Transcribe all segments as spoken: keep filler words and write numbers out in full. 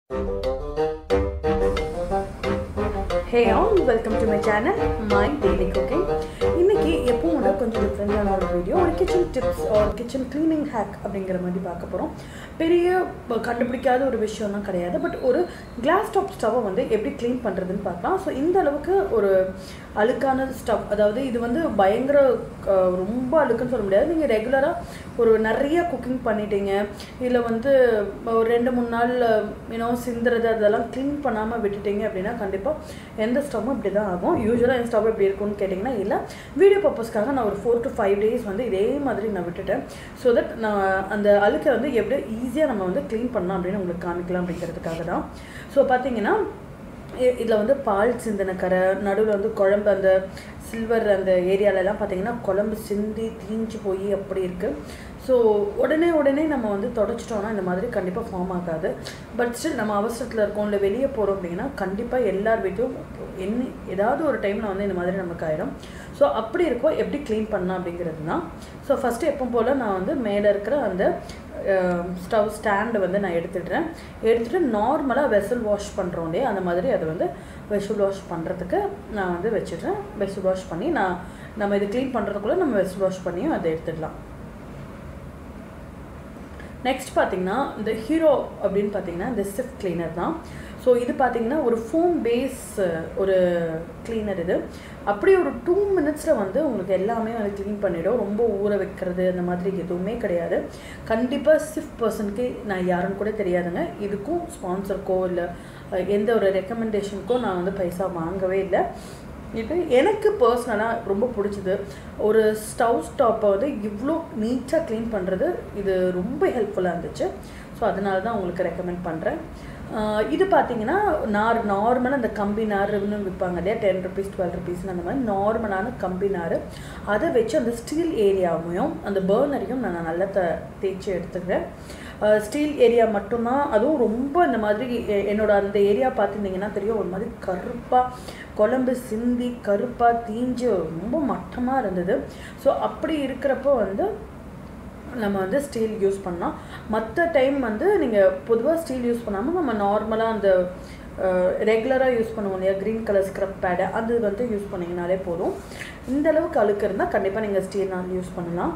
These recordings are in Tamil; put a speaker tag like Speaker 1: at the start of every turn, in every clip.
Speaker 1: Hey all, welcome to my channel, My Daily Cooking. இன்னைக்கு எப்பவும் விட கொஞ்சம் டிஃப்ரெண்டான ஒரு வீடியோ, ஒரு கிச்சன் டிப்ஸ் ஒரு கிச்சன் க்ளீனிங் ஹேக் அப்படிங்கிற மாதிரி பார்க்க போகிறோம். பெரிய கண்டுபிடிக்காத ஒரு விஷயம்லாம் கிடையாது, பட் ஒரு கிளாஸ் டாப் ஸ்டவ்வை வந்து எப்படி க்ளீன் பண்ணுறதுன்னு பார்க்கலாம். ஸோ இந்த அளவுக்கு ஒரு அழுக்கான ஸ்டவ், அதாவது இது வந்து பயங்கர ரொம்ப அழுக்குன்னு சொல்ல முடியாது. நீங்கள் ரெகுலராக ஒரு நிறைய குக்கிங் பண்ணிட்டீங்க, இல்லை வந்து ஒரு ரெண்டு மூணு நாள் யூனோ சிந்துறது அதெல்லாம் க்ளீன் பண்ணாமல் விட்டுட்டீங்க அப்படின்னா கண்டிப்பாக எந்த ஸ்டவ்வும் இப்படி தான் ஆகும். யூஸ்வலாக என் ஸ்டவ் எப்படி இருக்கும்னு கேட்டிங்கன்னா இல்லை, வீடியோ பர்பஸ்க்காக நான் ஒரு ஃபோர் டு ஃபைவ் டேஸ் வந்து இதே மாதிரி நான் விட்டுட்டேன். ஸோ தட் நான் அந்த அழுக்கை வந்து எப்படி ஈஸியாக நம்ம வந்து க்ளீன் பண்ணலாம் அப்படின்னு உங்களுக்கு காமிக்கலாம் அப்படிங்கிறதுக்காக தான். ஸோ பார்த்தீங்கன்னா இதில் வந்து பால் சிந்தின கரை, நடுவில் வந்து குழம்பு அந்த சில்வர் அந்த ஏரியாலெலாம் பார்த்தீங்கன்னா குழம்பு சிந்தி தீஞ்சு போய் அப்படி இருக்குது. ஸோ உடனே உடனே நம்ம வந்து தொடச்சிட்டோன்னா இந்த மாதிரி கண்டிப்பாக ஃபார்ம் ஆகாது. பட் ஸ்டில் நம்ம அவசரத்தில் இருக்கோம், இல்லை வெளியே போகிறோம் அப்படின்னா கண்டிப்பாக எல்லார் வீட்டையும் என்ன ஏதாவது ஒரு டைமில் வந்து இந்த மாதிரி நமக்கு ஆயிடும். ஸோ அப்படி இருக்கோ எப்படி க்ளீன் பண்ணலாம் அப்படிங்கிறது தான். ஸோ ஃபஸ்ட்டு எப்போ போல் நான் வந்து மேலே இருக்கிற அந்த ஸ்டவ் ஸ்டாண்டை வந்து நான் எடுத்துடுறேன். எடுத்துகிட்டு நார்மலாக வெசல் வாஷ் பண்ணுறோம் இல்லையா, அந்த மாதிரி அதை வந்து வெசல் வாஷ் பண்ணுறதுக்கு நான் வந்து வச்சிடுறேன். வெசல் வாஷ் பண்ணி நான் நம்ம இது க்ளீன் பண்ணுறதுக்குள்ளே நம்ம வெசல் வாஷ் பண்ணியும் அதை எடுத்துடலாம். நெக்ஸ்ட் பார்த்திங்கன்னா இந்த ஹீரோ அப்படின்னு பார்த்தீங்கன்னா இந்த சிஃப்ட் கிளீனர் தான். ஸோ இது பார்த்திங்கன்னா ஒரு ஃபோம் பேஸ் ஒரு கிளீனர். இது அப்படியே ஒரு டூ மினிட்ஸில் வந்து உங்களுக்கு எல்லாமே வந்து க்ளீன் பண்ணிவிடும். ரொம்ப ஊற வைக்கிறது அந்த மாதிரி எதுவுமே கிடையாது. கண்டிப்பாக சிஃப்ட் பர்சனுக்கு நான் யாருன்னு கூட தெரியாதுங்க. இதுக்கும் ஸ்பான்சருக்கோ இல்லை எந்த ஒரு ரெக்கமெண்டேஷனுக்கோ நான் வந்து பைசா வாங்கவே இல்லை. இது எனக்கு பர்சனலாக ரொம்ப பிடிச்சது. ஒரு ஸ்டவ் ஸ்டாப்பை வந்து இவ்வளோ நீட்டாக க்ளீன் பண்ணுறது இது ரொம்ப ஹெல்ப்ஃபுல்லாக இருந்துச்சு. ஸோ அதனால தான் உங்களுக்கு ரெக்கமெண்ட் பண்ணுறேன். இது பார்த்தீங்கன்னா நார் நார்மலாக அந்த கம்பி நார்னு விற்பாங்க இல்லையா, டென் ருபீஸ் டுவெல் ருபீஸ்னு அந்த மாதிரி நார்மலான கம்பி நார். அதை வச்சு அந்த ஸ்டீல் ஏரியாவையும் அந்த பர்னரையும் நான் நல்லா த தேய்ச்சி எடுத்துக்கிறேன். ஸ்டீல் ஏரியா மட்டும்தான், அதுவும் ரொம்ப இந்த மாதிரி என்னோட அந்த ஏரியா பார்த்துருந்தீங்கன்னா தெரியும், ஒரு மாதிரி கருப்பாக குழம்பு சிந்தி கருப்பாக தீஞ்சு ரொம்ப மட்டமாக இருந்தது. ஸோ அப்படி இருக்கிறப்போ வந்து நம்ம வந்து ஸ்டீல் யூஸ் பண்ணலாம். மற்ற டைம் வந்து நீங்கள் பொதுவாக ஸ்டீல் யூஸ் பண்ணாமல் நம்ம நார்மலாக அந்த ரெகுலராக யூஸ் பண்ணுவோம் இல்லையா க்ரீன் கலர் ஸ்க்ரப் பேடை, அது வந்து யூஸ் பண்ணிங்கனாலே போதும். இந்த அளவுக்கு அழுக்கு இருந்தால் கண்டிப்பாக நீங்கள் ஸ்டீல் நாள் யூஸ் பண்ணலாம்.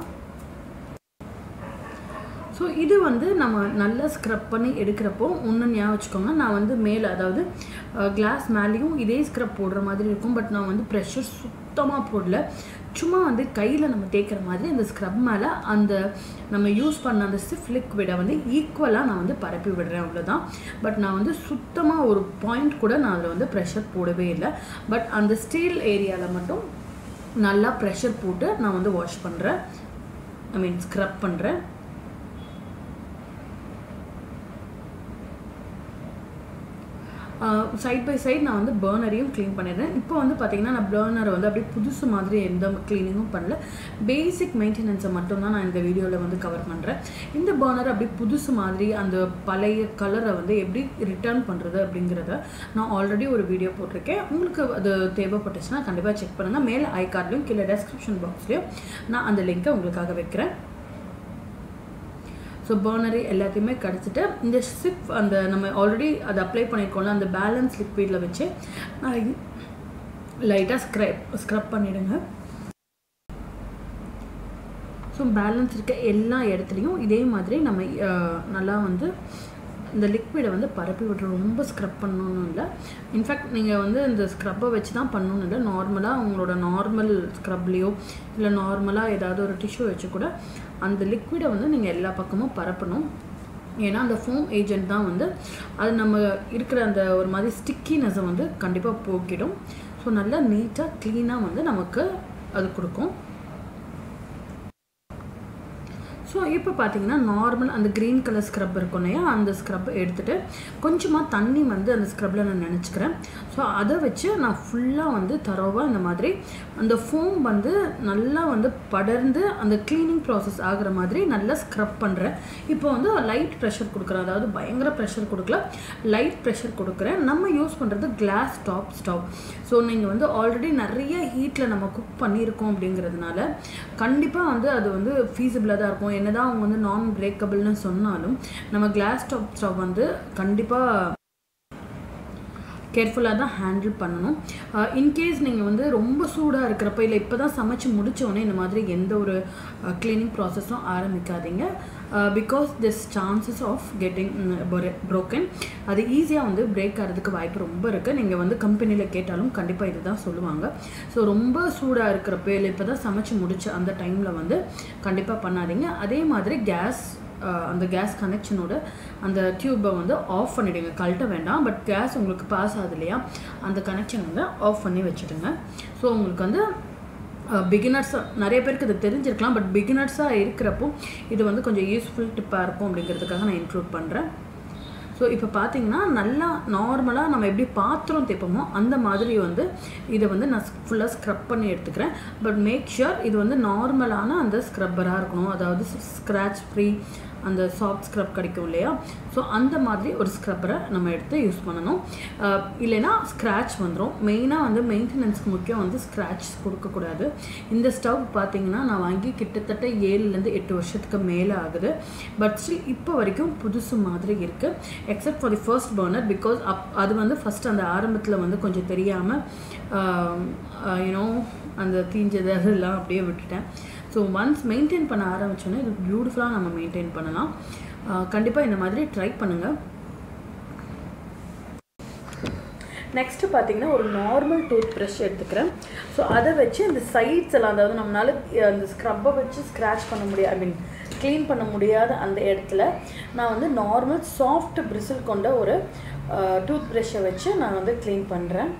Speaker 1: ஸோ இது வந்து நம்ம நல்லா ஸ்க்ரப் பண்ணி எடுக்கிறப்போ ஒன்று ஞாபகம் வச்சுக்கோங்க, நான் வந்து மேலே அதாவது கிளாஸ் மேலேயும் இதே ஸ்க்ரப் போடுற மாதிரி இருக்கும். பட் நான் வந்து ப்ரெஷர் சுத்தமாக போடல, சும்மா வந்து கையில் நம்ம தேய்க்கிற மாதிரி அந்த ஸ்க்ரப் மேலே அந்த நம்ம யூஸ் பண்ண அந்த சிஃப் லிக்விடை வந்து ஈக்குவலாக நான் வந்து பரப்பி விடுறேன், அவ்வளோதான். பட் நான் வந்து சுத்தமாக ஒரு பாயிண்ட் கூட நான் அதில் வந்து ப்ரெஷர் போடவே இல்லை. பட் அந்த ஸ்டீல் ஏரியாவில் மட்டும் நல்லா ப்ரெஷர் போட்டு நான் வந்து வாஷ் பண்ணுறேன், ஐ மீன் ஸ்க்ரப் பண்ணுறேன். சைட் பை சைட் நான் வந்து பர்னரையும் க்ளீன் பண்ணிடுறேன். இப்போ வந்து பார்த்திங்கன்னா நான் பர்னரை வந்து அப்படியே புதுசு மாதிரி எந்த க்ளீனிங்கும் பண்ணல, பேசிக் மெயின்டெனன்ஸை மட்டும்தான் நான் இந்த வீடியோவில் வந்து கவர் பண்ணுறேன். இந்த பர்னர் அப்படியே புதுசு மாதிரி அந்த பழைய கலரை வந்து எப்படி ரிட்டர்ன் பண்ணுறது அப்படிங்கிறத நான் ஆல்ரெடி ஒரு வீடியோ போட்டிருக்கேன். உங்களுக்கு அது தேவைப்பட்டுச்சுன்னா கண்டிப்பாக செக் பண்ணுங்கள். மேலே ஐ கார்ட்லையும் கீழே டெஸ்கிரிப்ஷன் பாக்ஸ்லையும் நான் அந்த லிங்க்கை உங்களுக்காக வைக்கிறேன். ஸோ பர்னரி எல்லாத்தையுமே கிடச்சிட்டு இந்த சிப் அந்த நம்ம ஆல்ரெடி அதை அப்ளை பண்ணியிருக்கோம்ல அந்த பேலன்ஸ் லிக்விடில் வச்சு லைட்டாக ஸ்க்ரப் ஸ்க்ரப் பண்ணிவிடுங்க. ஸோ பேலன்ஸ் இருக்க எல்லா இடத்துலையும் இதே மாதிரி நம்ம நல்லா வந்து இந்த லிக்விடை வந்து பரப்பி விட்டுரும். ரொம்ப ஸ்க்ரப் பண்ணணும்னு இல்லை, இன்ஃபேக்ட் நீங்கள் வந்து இந்த ஸ்க்ரப்பை வச்சு தான் பண்ணணும்னு இல்லை, நார்மலாக உங்களோட நார்மல் ஸ்க்ரப்லேயோ இல்லை நார்மலாக ஏதாவது ஒரு டிஷ்யூ வச்சு கூட அந்த லிக்விடை வந்து நீங்கள் எல்லா பக்கமும் பரப்பணும். ஏன்னா அந்த ஃபோம் ஏஜென்ட் தான் வந்து அது நம்ம இருக்கிற அந்த ஒரு மாதிரி ஸ்டிக்கினஸை வந்து கண்டிப்பாக போக்கிடும். ஸோ நல்லா நீட்டாக க்ளீனாக வந்து நமக்கு அது கொடுக்கும். ஸோ இப்போ பார்த்தீங்கன்னா நார்மல் அந்த க்ரீன் கலர் ஸ்க்ரப் இருக்கும் இல்லையா, அந்த ஸ்க்ரப்பை எடுத்துகிட்டு கொஞ்சமாக தண்ணி வந்து அந்த ஸ்க்ரப்பில் நான் நினச்சிக்கிறேன். ஸோ அதை வச்சு நான் ஃபுல்லாக வந்து தரோவாக இந்த மாதிரி அந்த ஃபோம் வந்து நல்லா வந்து படர்ந்து அந்த க்ளீனிங் ப்ராசஸ் ஆகிற மாதிரி நல்லா ஸ்க்ரப் பண்ணுறேன். இப்போ வந்து லைட் ப்ரெஷர் கொடுக்குறேன், அதாவது பயங்கர ப்ரெஷர் கொடுக்கல, லைட் ப்ரெஷர் கொடுக்குறேன். நம்ம யூஸ் பண்ணுறது கிளாஸ் டாப் ஸ்டவ். ஸோ நீங்கள் வந்து ஆல்ரெடி நிறைய ஹீட்டில் நம்ம குக் பண்ணியிருக்கோம் அப்படிங்கிறதுனால கண்டிப்பாக வந்து அது வந்து ஃபீஸிபிளாக தான் இருக்கும். என்னதான் அவங்க வந்து நான் பிரேக்கபிள்னு சொன்னாலும் நம்ம கிளாஸ் டாப் ஸ்டவ் வந்து கண்டிப்பாக கேர்ஃபுல்லாக தான் ஹேண்டில் பண்ணணும். இன்கேஸ் நீங்கள் வந்து ரொம்ப சூடாக இருக்கிறப்ப இல்லை இப்போ தான் சமைச்சு முடித்தோடனே இந்த மாதிரி எந்த ஒரு க்ளீனிங் ப்ராசஸும் ஆரம்பிக்காதீங்க. Because this chances of getting broken, அது ஈஸியாக வந்து பிரேக் ஆகிறதுக்கு வாய்ப்பு ரொம்ப இருக்குது. நீங்கள் வந்து கம்பெனியில் கேட்டாலும் கண்டிப்பாக இது தான் சொல்லுவாங்க. ஸோ ரொம்ப சூடாக இருக்கிறப்ப இல்லை இப்போ தான் சமைச்சு முடிச்ச அந்த டைமில் வந்து கண்டிப்பாக பண்ணாதீங்க. அதே மாதிரி கேஸ் அந்த கேஸ் கனெக்ஷனோட அந்த டியூப்பை வந்து ஆஃப் பண்ணிவிடுங்க, கழட்ட வேண்டாம். பட் கேஸ் உங்களுக்கு பாஸ் ஆகுது இல்லையா, அந்த கனெக்ஷன் வந்து ஆஃப் பண்ணி வச்சுடுங்க. ஸோ உங்களுக்கு வந்து பிகினர்ஸாக நிறைய பேருக்கு இது தெரிஞ்சிருக்கலாம், பட் பிகினர்ஸாக இருக்கிறப்போ இது வந்து கொஞ்சம் யூஸ்ஃபுல் டிப்பாக இருக்கும் அப்படிங்கிறதுக்காக நான் இன்க்ளூட் பண்ணுறேன். ஸோ இப்போ பார்த்தீங்கன்னா நல்லா நார்மலாக நம்ம எப்படி பாத்திரம் தேய்ப்போமோ அந்த மாதிரி வந்து இதை வந்து நான் ஃபுல்லாக ஸ்க்ரப் பண்ணி எடுத்துக்கிறேன். பட் மேக் ஷுர் இது வந்து நார்மலான அந்த ஸ்க்ரப்பராக இருக்கணும், அதாவது ஸ்க்ராட்ச் ஃப்ரீ அந்த சாஃப்ட் ஸ்க்ரப் கிடைக்கும் இல்லையா, ஸோ அந்த மாதிரி ஒரு ஸ்க்ரப்பரை நம்ம எடுத்து யூஸ் பண்ணணும். இல்லைன்னா ஸ்க்ராட்ச் வந்துடும். மெயினாக வந்து மெயின்டெனன்ஸ்க்கு முக்கியம் வந்து ஸ்க்ராட்ச் கொடுக்கக்கூடாது. இந்த ஸ்டவ் பார்த்தீங்கன்னா நான் வாங்கி கிட்டத்தட்ட ஏழுலேருந்து எட்டு வருஷத்துக்கு மேலே ஆகுது. பட் ஸ்டில் இப்போ வரைக்கும் புதுசு மாதிரி இருக்குது, except for the first burner. Because of அது வந்து ஃபஸ்ட் அந்த ஆரம்பத்தில் வந்து கொஞ்சம் தெரியாமல் யூனோ அந்த தீஞ்சது அதெல்லாம் அப்படியே விட்டுட்டேன். ஸோ ஒன்ஸ் மெயின்டைன் பண்ண ஆரம்பித்தோன்னே இது பியூட்டிஃபுல்லாக நம்ம மெயின்டைன் பண்ணலாம். கண்டிப்பாக இந்த மாதிரி ட்ரை பண்ணுங்கள். நெக்ஸ்ட்டு பார்த்தீங்கன்னா ஒரு நார்மல் டூத் ப்ரஷ் எடுத்துக்கிறேன். ஸோ அதை வச்சு அந்த சைட்ஸ் எல்லாம், அதாவது நம்மளால் அந்த ஸ்க்ரப்பை வச்சு ஸ்க்ராட்ச் பண்ண முடியாது, ஐ மீன் க்ளீன் பண்ண முடியாத அந்த இடத்துல நான் வந்து நார்மல் சாஃப்ட் பிரிசில் கொண்ட ஒரு டூத் ப்ரஷ்ஷை வச்சு நான் வந்து க்ளீன் பண்ணுறேன்.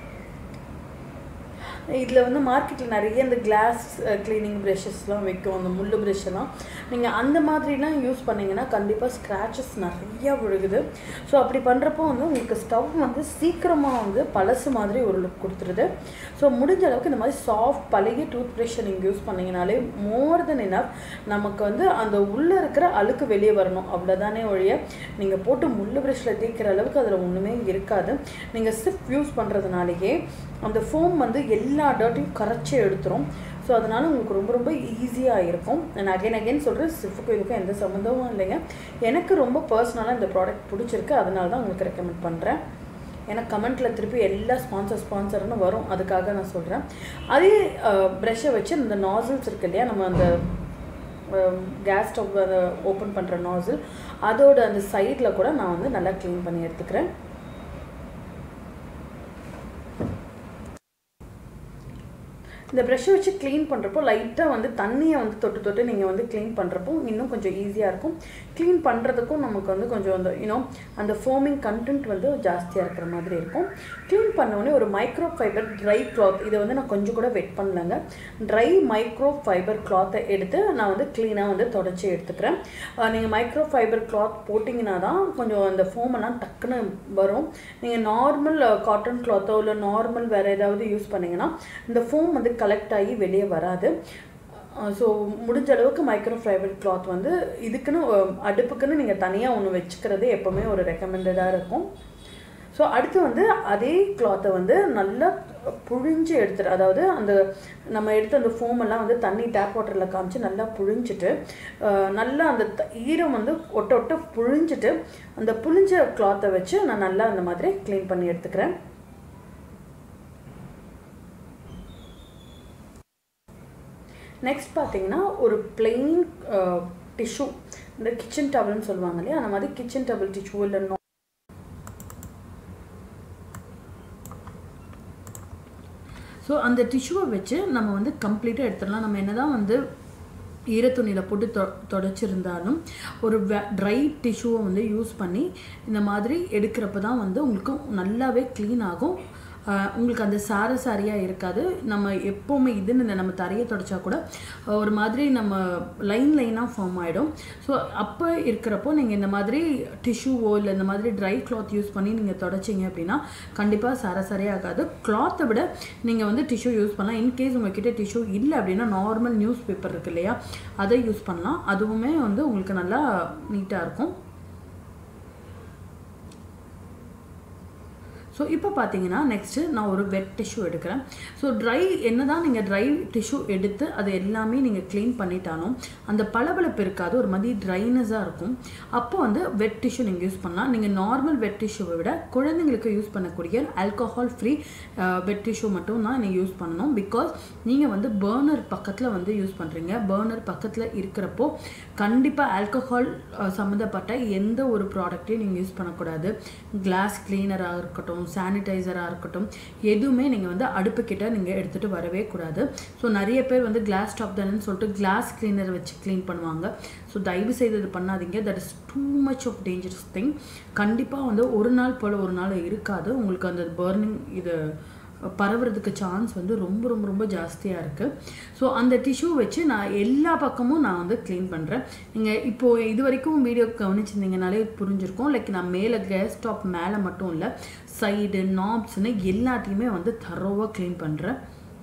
Speaker 1: இதில் வந்து மார்க்கெட்டில் நிறைய இந்த கிளாஸ் க்ளீனிங் ப்ரஷஸ்லாம் வைக்கும், அந்த முள் ப்ரஷ்ஷெல்லாம். நீங்கள் அந்த மாதிரிலாம் யூஸ் பண்ணிங்கன்னா கண்டிப்பாக ஸ்க்ராச்சஸ் நிறையா விழுகுது. ஸோ அப்படி பண்ணுறப்போ வந்து உங்களுக்கு ஸ்டவ் வந்து சீக்கிரமாக வந்து பழசு மாதிரி ஒரு லுக் கொடுத்துருது. ஸோ முடிஞ்ச அளவுக்கு இந்த மாதிரி சாஃப்ட் பழைய டூத் ப்ரஷ்ஷை நீங்கள் யூஸ் பண்ணிங்கனாலே மோர் தென் இனஃப். நமக்கு வந்து அந்த உள்ளே இருக்கிற அழுக்கு வெளியே வரணும், அவ்வளோதானே ஒழிய நீங்கள் போட்டு முள் ப்ரஷ்ஷில் தேய்க்கிற அளவுக்கு அதில் ஒன்றுமே இருக்காது. நீங்கள் சிப் யூஸ் பண்ணுறதுனாலேயே அந்த ஃபோம் வந்து எல்லா டர்ட்டையும் கரைச்சி எடுத்துரும். ஸோ அதனால் உங்களுக்கு ரொம்ப ரொம்ப ஈஸியாக இருக்கும். நான் அகைன் அகைன் சொல்கிறேன், சிஃப்க்கு இதுக்கும் எந்த சம்மந்தமும் இல்லைங்க. எனக்கு ரொம்ப பர்சனலாக இந்த ப்ராடக்ட் பிடிச்சிருக்கு, அதனால தான் உங்களுக்கு ரெக்கமெண்ட் பண்ணுறேன். ஏன்னா கமெண்ட்டில் திருப்பி எல்லா ஸ்பான்சர் ஸ்பான்சர்னு வரும், அதுக்காக நான் சொல்கிறேன். அதே ப்ரெஷ்ஷை வச்சு இந்த நாசில்ஸ் இருக்குது இல்லையா, நம்ம அந்த கேஸ் ஸ்டவ் அதை ஓப்பன் பண்ணுற நாசில், அதோட அந்த சைடில் கூட நான் வந்து நல்லா க்ளீன் பண்ணி எடுத்துக்கிறேன். இந்த ப்ரஷ்ஷை வச்சு க்ளீன் பண்ணுறப்போ லைட்டாக வந்து தண்ணியை வந்து தொட்டு தொட்டு நீங்கள் வந்து க்ளீன் பண்ணுறப்போ இன்னும் கொஞ்சம் ஈஸியாக இருக்கும். க்ளீன் பண்ணுறதுக்கும் நமக்கு வந்து கொஞ்சம் அந்த யூனோ அந்த ஃபோமிங் கண்டென்ட் வந்து ஜாஸ்தியாக இருக்கிற மாதிரி இருக்கும். க்ளீன் பண்ணோடனே ஒரு மைக்ரோ ஃபைபர் ட்ரை கிளாத், இதை வந்து நான் கொஞ்சம் கூட வெட் பண்ணலங்க, ட்ரை மைக்ரோ ஃபைபர் கிளாத்தை எடுத்து நான் வந்து க்ளீனாக வந்து தொடச்சி எடுத்துக்கிறேன். நீங்கள் மைக்ரோ ஃபைபர் கிளாத் போட்டிங்கன்னா தான் கொஞ்சம் அந்த ஃபோமெல்லாம் டக்குன்னு வரும். நீங்கள் நார்மல் காட்டன் கிளாத்தோ இல்லை நார்மல் வேறு ஏதாவது யூஸ் பண்ணிங்கன்னா இந்த ஃபோம் வந்து கலெக்ட் ஆகி வெளியே வராது. ஸோ முடிஞ்ச அளவுக்கு மைக்ரோ ஃபைபர் கிளாத் வந்து இதுக்குன்னு அடுப்புக்குன்னு நீங்கள் தனியாக ஒன்று வச்சுக்கிறது எப்போவுமே ஒரு ரெக்கமெண்டடாக இருக்கும். ஸோ அடுத்து வந்து அதே கிளாத்தை வந்து நல்லா புழிஞ்சு எடுத்துட்டு, அதாவது அந்த நம்ம எடுத்து அந்த ஃபோமெல்லாம் வந்து தண்ணி டேப் வாட்டரில் காமிச்சு நல்லா புழிஞ்சிட்டு, நல்லா அந்த ஈரம் வந்து ஒட்ட ஒட்ட புழிஞ்சிட்டு அந்த புழிஞ்ச கிளாத்தை வச்சு நான் நல்லா அந்த மாதிரி க்ளீன் பண்ணி எடுத்துக்கிறேன். நெக்ஸ்ட் பார்த்தீங்கன்னா ஒரு பிளெயின் டிஷ்யூ, இந்த கிச்சன் டவல்னு சொல்லுவாங்க இல்லையா, அந்த மாதிரி கிச்சன் டவல் டிஷ்யூ இல்லை நோ ஸோ அந்த டிஷ்யூவை வச்சு நம்ம வந்து கம்ப்ளீட்டாக எடுத்துடலாம். நம்ம என்ன தான் வந்து ஈரத்துணியில் போட்டு தொ தொடச்சிருந்தாலும் ஒரு ட்ரை டிஷ்யூவை வந்து யூஸ் பண்ணி இந்த மாதிரி எடுக்கிறப்ப தான் வந்து உங்களுக்கு நல்லாவே க்ளீன் ஆகும். உங்களுக்கு அந்த சார சாரியாக இருக்காது. நம்ம எப்போவுமே இதுன்னு இல்லை, நம்ம தரையை தொடச்சா கூட ஒரு மாதிரி நம்ம லைன் லைனாக ஃபார்ம் ஆகிடும். ஸோ அப்போ இருக்கிறப்போ நீங்கள் இந்த மாதிரி டிஷ்யூவோ இல்லை இந்த மாதிரி ட்ரை கிளாத் யூஸ் பண்ணி நீங்கள் தொடச்சிங்க அப்படின்னா கண்டிப்பாக சார சாரியாக ஆகாது. கிளாத்தை விட நீங்கள் வந்து டிஷ்யூ யூஸ் பண்ணலாம். இன்கேஸ் உங்கள்கிட்ட டிஷ்யூ இல்லை அப்படின்னா நார்மல் நியூஸ் பேப்பர் இருக்குது இல்லையா, அதை யூஸ் பண்ணலாம். அதுவுமே வந்து உங்களுக்கு நல்லா நீட்டாக இருக்கும். ஸோ இப்போ பார்த்தீங்கன்னா நெக்ஸ்ட்டு நான் ஒரு வெட் டிஷ்யூ எடுக்கிறேன். ஸோ ட்ரை என்ன தான் நீங்கள் ட்ரை டிஷ்யூ எடுத்து அது எல்லாமே நீங்கள் க்ளீன் பண்ணிட்டாலும் அந்த பளபளப்பு இருக்காது, ஒரு மாதிரி ட்ரைனஸாக இருக்கும். அப்போ வந்து வெட் டிஷ்யூ நீங்கள் யூஸ் பண்ணலாம். நீங்கள் நார்மல் வெட் டிஷ்யூவை விட குழந்தைங்களுக்கு யூஸ் பண்ணக்கூடிய ஆல்கஹால் ஃப்ரீ வெட் டிஷ்யூ மட்டும் தான் நீங்கள் யூஸ் பண்ணணும். பிகாஸ் நீங்கள் வந்து பர்னர் பக்கத்தில் வந்து யூஸ் பண்ணுறீங்க. பர்னர் பக்கத்தில் இருக்கிறப்போ கண்டிப்பாக ஆல்கஹால் சம்மந்தப்பட்ட எந்த ஒரு ப்ராடக்ட்டையும் நீங்கள் யூஸ் பண்ணக்கூடாது. கிளாஸ் கிளீனராக இருக்கட்டும், சானிடைசராக இருக்கட்டும், எதுவுமே நீங்கள் வந்து அடுப்புக்கிட்ட நீங்கள் எடுத்துகிட்டு வரவே கூடாது. ஸோ நிறைய பேர் வந்து கிளாஸ் டாப் தானேன்னு சொல்லிட்டு கிளாஸ் கிளீனர் வச்சு க்ளீன் பண்ணுவாங்க. ஸோ தயவு செய்து இது பண்ணாதீங்க. That is too much of dangerous thing. கண்டிப்பாக வந்து ஒரு நாள் போல் ஒரு நாள் இருக்காது, உங்களுக்கு அந்த பர்னிங் இது பரவுறதுக்கு சான்ஸ் வந்து ரொம்ப ரொம்ப ரொம்ப ஜாஸ்தியாக இருக்குது. ஸோ அந்த டிஷ்யூ வச்சு நான் எல்லா பக்கமும் நான் வந்து க்ளீன் பண்ணுறேன். நீங்கள் இப்போது இது வரைக்கும் வீடியோ கவனிச்சிருந்தீங்கனாலே புரிஞ்சிருக்கும். லைக் நான் மேலே கேஸ் ஸ்டாப் மேலே மட்டும் இல்லை, சைடு நாப்ஸ்ன்னு எல்லாத்தையுமே வந்து தரோவாக க்ளீன் பண்ணுறேன்.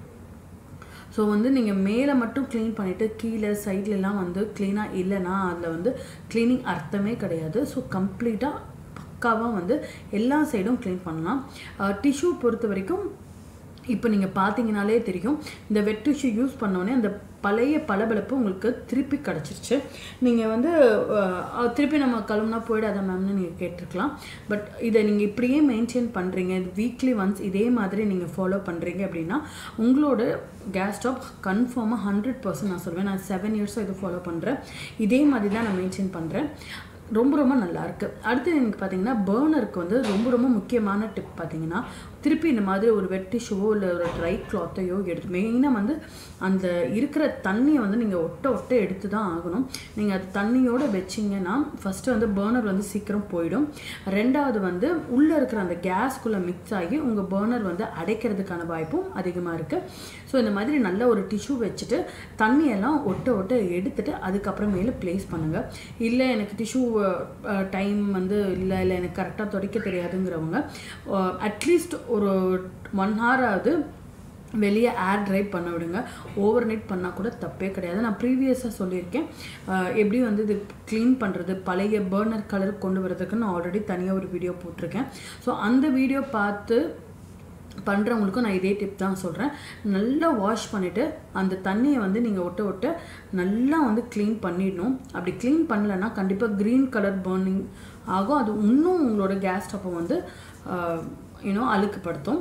Speaker 1: ஸோ வந்து நீங்கள் மேலே மட்டும் க்ளீன் பண்ணிவிட்டு கீழே சைட்லலாம் வந்து க்ளீனாக இல்லைன்னா அதில் வந்து க்ளீனிங் அர்த்தமே கிடையாது. ஸோ கம்ப்ளீட்டாக பக்காவாக வந்து எல்லா சைடும் க்ளீன் பண்ணலாம். டிஷ்யூ பொறுத்த வரைக்கும் இப்போ நீங்கள் பார்த்தீங்கனாலே தெரியும், இந்த வெட் டிஷ்யூ யூஸ் பண்ணோடனே அந்த பழைய பளபளப்பு உங்களுக்கு திருப்பி கிடச்சிருச்சு. நீங்கள் வந்து திருப்பி நம்ம கழுவுனா போயிடாத மேம்னு நீங்கள் கேட்டிருக்கலாம். பட் இதை நீங்கள் இப்படியே மெயின்டைன் பண்ணுறீங்க, வீக்லி ஒன்ஸ் இதே மாதிரி நீங்கள் ஃபாலோ பண்ணுறீங்க அப்படின்னா உங்களோட கேஸ் ஸ்டாப் கன்ஃபார்மாக ஹண்ட்ரட் பர்சன்ட் நான் சொல்லுவேன். நான் செவன் இயர்ஸாக இதை ஃபாலோ பண்ணுறேன். இதே மாதிரி தான் நான் மெயின்டைன் பண்ணுறேன். ரொம்ப ரொம்ப நல்லாயிருக்கு. அடுத்து எனக்கு பார்த்தீங்கன்னா பர்னருக்கு வந்து ரொம்ப ரொம்ப முக்கியமான டிப் பார்த்தீங்கன்னா, திருப்பி இந்த மாதிரி ஒரு வெட் டிஷ்யூவோ இல்லை ஒரு ட்ரை கிளாத்தையோ எடுத்து மெயினாக வந்து அந்த இருக்கிற தண்ணியை வந்து நீங்கள் ஒட்ட ஒட்ட எடுத்து தான் ஆகணும். நீங்கள் அது தண்ணியோடு வச்சிங்கன்னா ஃபஸ்ட்டு வந்து பர்னர் வந்து சீக்கிரம் போயிடும். ரெண்டாவது வந்து உள்ளே இருக்கிற அந்த கேஸ்குள்ளே மிக்ஸ் ஆகி உங்கள் பர்னர் வந்து அடைக்கிறதுக்கான வாய்ப்பும் அதிகமாக இருக்குது. ஸோ இந்த மாதிரி நல்ல ஒரு டிஷ்யூ வச்சுட்டு தண்ணியெல்லாம் ஒட்ட ஒட்ட எடுத்துகிட்டு அதுக்கப்புறமேல ப்ளேஸ் பண்ணுங்கள். இல்லை எனக்கு டிஷ்யூ டைம் வந்து இல்லை இல்லை எனக்கு கரெக்டாக துடைக்க தெரியாதுங்கிறவங்க அட்லீஸ்ட் ஒரு ஒன் ஹவராவது வெளியே ஏர் ட்ரை பண்ண விடுங்க. ஓவர் நைட் பண்ணால் கூட தப்பே கிடையாது. நான் ப்ரீவியஸாக சொல்லியிருக்கேன் எப்படி வந்து இது க்ளீன் பண்ணுறது, பழைய பர்னர் கலர் கொண்டு வரதுக்கு நான் ஆல்ரெடி தனியாக ஒரு வீடியோ போட்டிருக்கேன். ஸோ அந்த வீடியோ பார்த்து பண்ணுறவங்களுக்கும் நான் இதே டிப் தான் சொல்கிறேன். நல்லா வாஷ் பண்ணிவிட்டு அந்த தண்ணியை வந்து நீங்கள் ஒட்ட ஒட்ட நல்லா வந்து க்ளீன் பண்ணிடணும். அப்படி க்ளீன் பண்ணலைன்னா கண்டிப்பாக க்ரீன் கலர் பர்னிங் ஆகும். அது இன்னும் உங்களோட கேஸ் ஸ்டப்பை வந்து யூனோ அழுக்குப்படுத்தும்.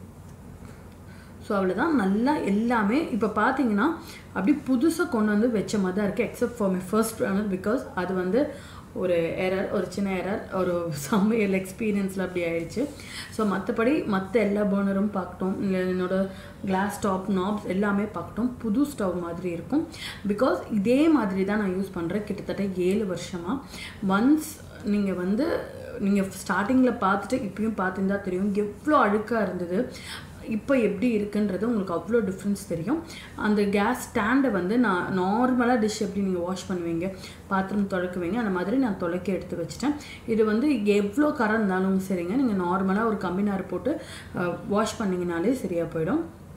Speaker 1: ஸோ அவ்வளோதான். நல்லா எல்லாமே இப்போ பார்த்தீங்கன்னா அப்படி புதுசாக கொண்டு வந்து வச்ச மாதிரி தான் இருக்குது, except for my first burner. Because அது வந்து ஒரு எரர், ஒரு சின்ன எரர், ஒரு சமையல் எக்ஸ்பீரியன்ஸில் அப்படி ஆயிடுச்சு. ஸோ மற்றபடி மற்ற எல்லா பர்னரும் பார்க்கட்டும், இல்லை என்னோடய கிளாஸ் டாப் நாப்ஸ் எல்லாமே பார்க்கட்டும் புது ஸ்டவ் மாதிரி இருக்கும். பிகாஸ் இதே மாதிரி தான் நான் யூஸ் பண்ணுறேன் கிட்டத்தட்ட ஏழு வருஷமாக. ஒன்ஸ் நீங்கள் வந்து நீங்கள் ஸ்டார்டிங்கில் பார்த்துட்டு இப்பயும் பார்த்துருந்தா தெரியும் எவ்வளோ அழுக்காக இருந்தது, இப்போ எப்படி இருக்குன்றது உங்களுக்கு அவ்வளோ டிஃப்ரென்ஸ் தெரியும். அந்த கேஸ் ஸ்டாண்டை வந்து நான் நார்மலாக டிஷ் எப்படி நீங்கள் வாஷ் பண்ணுவீங்க, பாத்திரம் துடைக்குவீங்க, அந்த மாதிரி நான் துடைக்க எடுத்து வச்சுட்டேன். இது வந்து எவ்வளோ கரை இருந்தாலும் சரிங்க, நீங்கள் நார்மலாக ஒரு கம்பினார் போட்டு வாஷ் பண்ணிங்கனாலே சரியாக போயிடும்.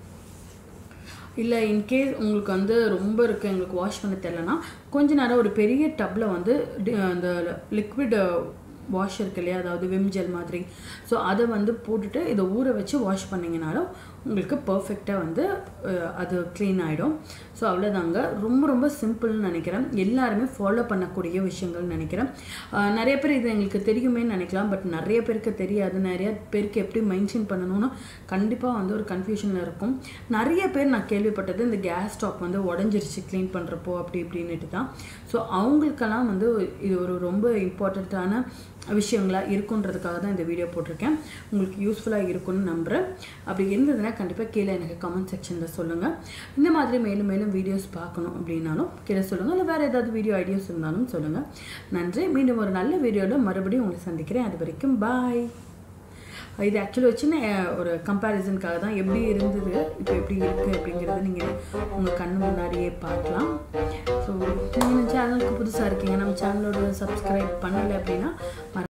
Speaker 1: இல்லை இன்கேஸ் உங்களுக்கு வந்து ரொம்ப இருக்குது எங்களுக்கு வாஷ் பண்ண தெரியலனா கொஞ்ச நேரம் ஒரு பெரிய டப்பில் வந்து அந்த லிக்விட் வாஷ் இருக்கு இல்லையா, அதாவது விம் ஜெல் மாதிரி, ஸோ அதை வந்து போட்டுட்டு இதை ஊற வச்சு வாஷ் பண்ணிங்கனாலும் உங்களுக்கு பர்ஃபெக்டாக வந்து அது க்ளீன் ஆகிடும். ஸோ அவ்வளோதாங்க. ரொம்ப ரொம்ப சிம்பிள்னு நினைக்கிறேன், எல்லாருமே ஃபாலோ பண்ணக்கூடிய விஷயங்கள்னு நினைக்கிறேன். நிறைய பேர் இது எங்களுக்கு தெரியுமே நினைக்கலாம், பட் நிறைய பேருக்கு தெரியாது. நிறைய பேருக்கு எப்படி மெயின்டைன் பண்ணணும்னு கண்டிப்பாக வந்து ஒரு கன்ஃபியூஷனில் இருக்கும். நிறைய பேர் நான் கேள்விப்பட்டது இந்த கேஸ் ஸ்டாப் வந்து உடஞ்சிருச்சு க்ளீன் பண்ணுறப்போ அப்படி இப்படின்னுட்டு தான். ஸோ அவங்களுக்கெல்லாம் வந்து இது ஒரு ரொம்ப இம்பார்ட்டண்ட்டான விஷயங்களாக இருக்குன்றதுக்காக தான் இந்த வீடியோ போட்டிருக்கேன். உங்களுக்கு யூஸ்ஃபுல்லாக இருக்குன்னு நம்புகிறேன். அப்படி இருந்ததுன்னா கண்டிப்பாக கீழே எனக்கு கமெண்ட் செக்ஷனில் சொல்லுங்கள். இந்த மாதிரி மேலும் மேலும் வீடியோஸ் பார்க்கணும் அப்படின்னாலும் கீழே சொல்லுங்கள். இல்லை வேறு ஏதாவது வீடியோ ஐடியாஸ் இருந்தாலும் சொல்லுங்கள். நன்றி. மீண்டும் ஒரு நல்ல வீடியோவில் மறுபடியும் உங்களை சந்திக்கிறேன். அது வரைக்கும் பாய். இது ஆக்சுவலி வச்சுன்னு ஒரு கம்பேரிசனுக்காக தான் எப்படி இருந்தது இப்போ எப்படி இருக்குது அப்படிங்கிறத நீங்கள் உங்கள் கண்ணு முன்னாடியே பார்க்கலாம். ஸோ நீங்கள் சேனலுக்கு புதுசாக இருக்கீங்க, நம்ம சேனலோட சப்ஸ்கிரைப் பண்ணலை அப்படின்னா